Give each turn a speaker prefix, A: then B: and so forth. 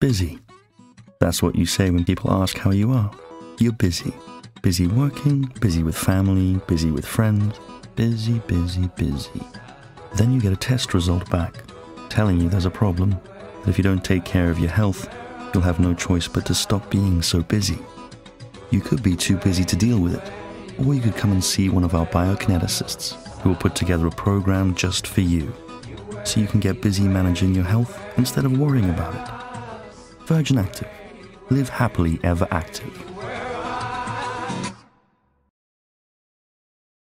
A: Busy. That's what you say when people ask how you are. You're busy. Busy working, busy with family, busy with friends. Busy, busy, busy. Then you get a test result back, telling you there's a problem, that if you don't take care of your health, you'll have no choice but to stop being so busy. You could be too busy to deal with it, or you could come and see one of our biokineticists, who will put together a program just for you, so you can get busy managing your health instead of worrying about it. Virgin Active. Live happily ever active.